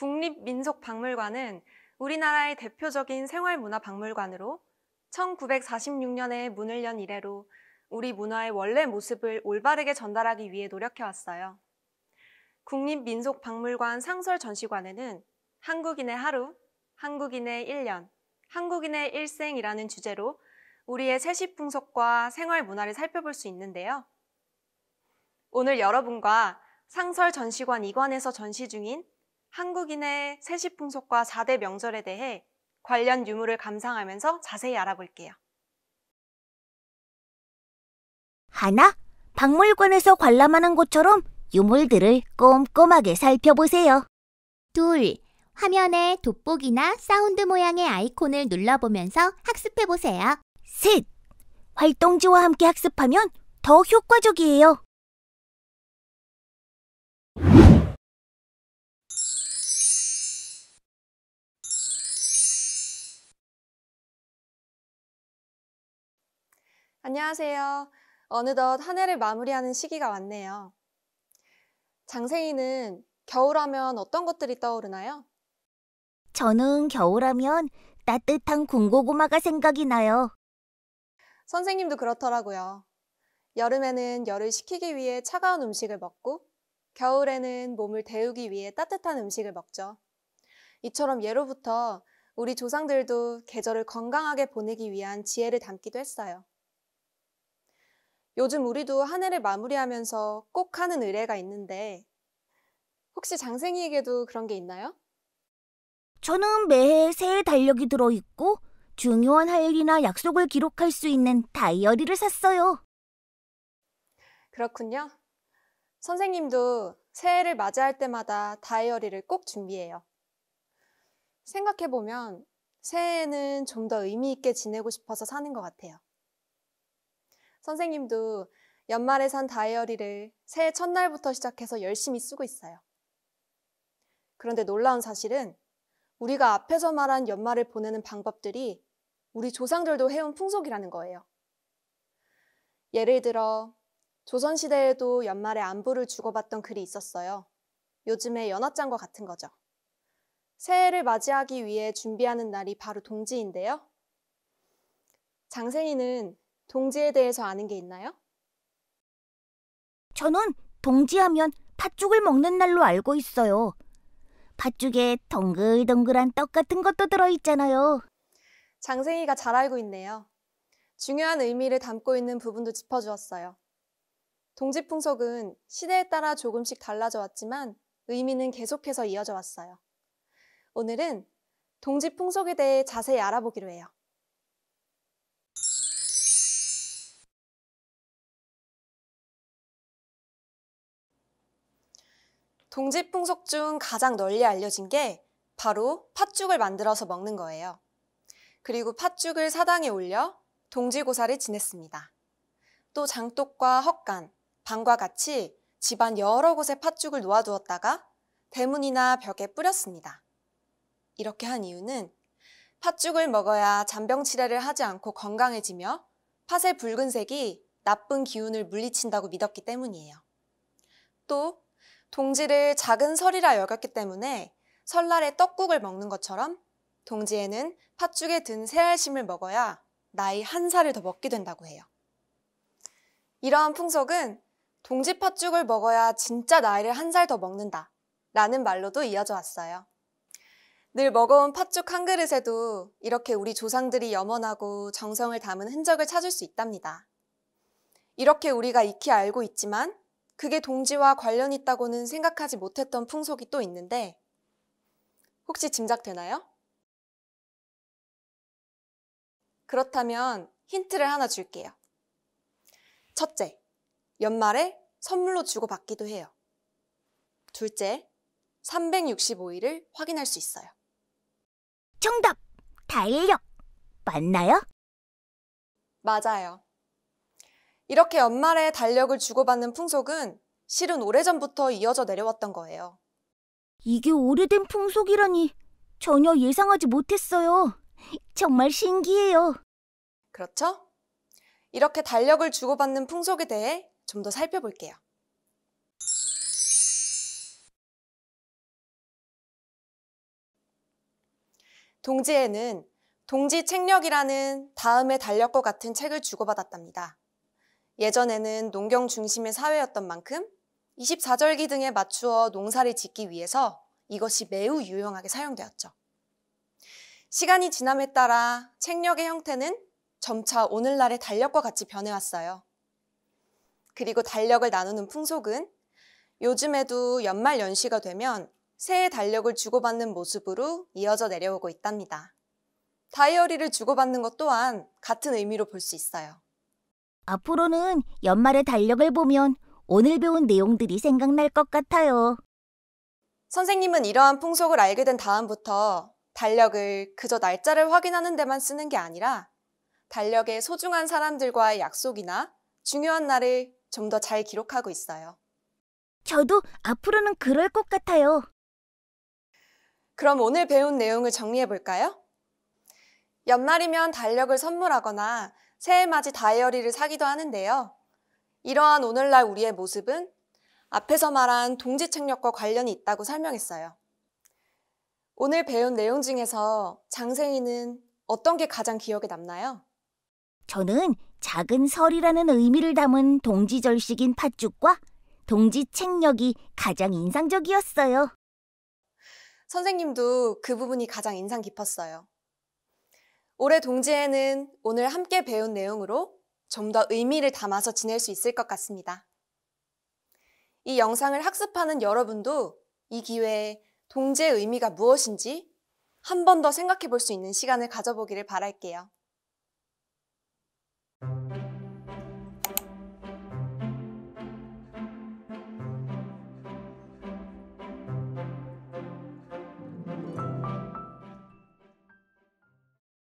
국립민속박물관은 우리나라의 대표적인 생활문화박물관으로 1946년에 문을 연 이래로 우리 문화의 원래 모습을 올바르게 전달하기 위해 노력해왔어요. 국립민속박물관 상설전시관에는 한국인의 하루, 한국인의 1년, 한국인의 일생이라는 주제로 우리의 세시풍속과 생활문화를 살펴볼 수 있는데요. 오늘 여러분과 상설전시관 2관에서 전시 중인 한국인의 세시풍속과 4대 명절에 대해 관련 유물을 감상하면서 자세히 알아볼게요. 하나, 박물관에서 관람하는 것처럼 유물들을 꼼꼼하게 살펴보세요. 둘, 화면에 돋보기나 사운드 모양의 아이콘을 눌러보면서 학습해보세요. 셋, 활동지와 함께 학습하면 더 효과적이에요. 안녕하세요. 어느덧 한 해를 마무리하는 시기가 왔네요. 장세희는 겨울하면 어떤 것들이 떠오르나요? 저는 겨울하면 따뜻한 군고구마가 생각이 나요. 선생님도 그렇더라고요. 여름에는 열을 식히기 위해 차가운 음식을 먹고 겨울에는 몸을 데우기 위해 따뜻한 음식을 먹죠. 이처럼 예로부터 우리 조상들도 계절을 건강하게 보내기 위한 지혜를 담기도 했어요. 요즘 우리도 한 해를 마무리하면서 꼭 하는 의례가 있는데 혹시 장생이에게도 그런 게 있나요? 저는 매해 새해 달력이 들어있고 중요한 할 일이나 약속을 기록할 수 있는 다이어리를 샀어요. 그렇군요. 선생님도 새해를 맞이할 때마다 다이어리를 꼭 준비해요. 생각해보면 새해에는 좀 더 의미 있게 지내고 싶어서 사는 것 같아요. 선생님도 연말에 산 다이어리를 새해 첫날부터 시작해서 열심히 쓰고 있어요. 그런데 놀라운 사실은 우리가 앞에서 말한 연말을 보내는 방법들이 우리 조상들도 해온 풍속이라는 거예요. 예를 들어 조선시대에도 연말에 안부를 주고받던 글이 있었어요. 요즘의 연화장과 같은 거죠. 새해를 맞이하기 위해 준비하는 날이 바로 동지인데요. 장생이는 동지에 대해서 아는 게 있나요? 저는 동지하면 팥죽을 먹는 날로 알고 있어요. 팥죽에 동글동글한 떡 같은 것도 들어있잖아요. 장생이가 잘 알고 있네요. 중요한 의미를 담고 있는 부분도 짚어주었어요. 동지 풍속은 시대에 따라 조금씩 달라져 왔지만 의미는 계속해서 이어져 왔어요. 오늘은 동지 풍속에 대해 자세히 알아보기로 해요. 동지 풍속 중 가장 널리 알려진 게 바로 팥죽을 만들어서 먹는 거예요. 그리고 팥죽을 사당에 올려 동지고사를 지냈습니다. 또 장독과 헛간, 방과 같이 집안 여러 곳에 팥죽을 놓아두었다가 대문이나 벽에 뿌렸습니다. 이렇게 한 이유는 팥죽을 먹어야 잔병치레를 하지 않고 건강해지며 팥의 붉은색이 나쁜 기운을 물리친다고 믿었기 때문이에요. 또 동지를 작은 설이라 여겼기 때문에 설날에 떡국을 먹는 것처럼 동지에는 팥죽에 든 새알심을 먹어야 나이 1살을 더 먹게 된다고 해요. 이러한 풍속은 동지 팥죽을 먹어야 진짜 나이를 1살 더 먹는다 라는 말로도 이어져 왔어요. 늘 먹어온 팥죽 한 그릇에도 이렇게 우리 조상들이 염원하고 정성을 담은 흔적을 찾을 수 있답니다. 이렇게 우리가 익히 알고 있지만 그게 동지와 관련 있다고는 생각하지 못했던 풍속이 또 있는데 혹시 짐작되나요? 그렇다면 힌트를 하나 줄게요. 첫째, 연말에 선물로 주고받기도 해요. 둘째, 365일을 확인할 수 있어요. 정답! 달력! 맞나요? 맞아요. 이렇게 연말에 달력을 주고받는 풍속은 실은 오래전부터 이어져 내려왔던 거예요. 이게 오래된 풍속이라니 전혀 예상하지 못했어요. 정말 신기해요. 그렇죠? 이렇게 달력을 주고받는 풍속에 대해 좀 더 살펴볼게요. 동지에는 동지책력이라는 다음의 달력과 같은 책을 주고받았답니다. 예전에는 농경 중심의 사회였던 만큼 24절기 등에 맞추어 농사를 짓기 위해서 이것이 매우 유용하게 사용되었죠. 시간이 지남에 따라 책력의 형태는 점차 오늘날의 달력과 같이 변해왔어요. 그리고 달력을 나누는 풍속은 요즘에도 연말 연시가 되면 새해 달력을 주고받는 모습으로 이어져 내려오고 있답니다. 다이어리를 주고받는 것 또한 같은 의미로 볼 수 있어요. 앞으로는 연말에 달력을 보면 오늘 배운 내용들이 생각날 것 같아요. 선생님은 이러한 풍속을 알게 된 다음부터 달력을 그저 날짜를 확인하는 데만 쓰는 게 아니라 달력에 소중한 사람들과의 약속이나 중요한 날을 좀 더 잘 기록하고 있어요. 저도 앞으로는 그럴 것 같아요. 그럼 오늘 배운 내용을 정리해 볼까요? 연말이면 달력을 선물하거나 새해맞이 다이어리를 사기도 하는데요. 이러한 오늘날 우리의 모습은 앞에서 말한 동지책력과 관련이 있다고 설명했어요. 오늘 배운 내용 중에서 장세희는 어떤 게 가장 기억에 남나요? 저는 작은 설이라는 의미를 담은 동지절식인 팥죽과 동지책력이 가장 인상적이었어요. 선생님도 그 부분이 가장 인상 깊었어요. 올해 동지에는 오늘 함께 배운 내용으로 좀 더 의미를 담아서 지낼 수 있을 것 같습니다. 이 영상을 학습하는 여러분도 이 기회에 동지의 의미가 무엇인지 한 번 더 생각해 볼 수 있는 시간을 가져보기를 바랄게요.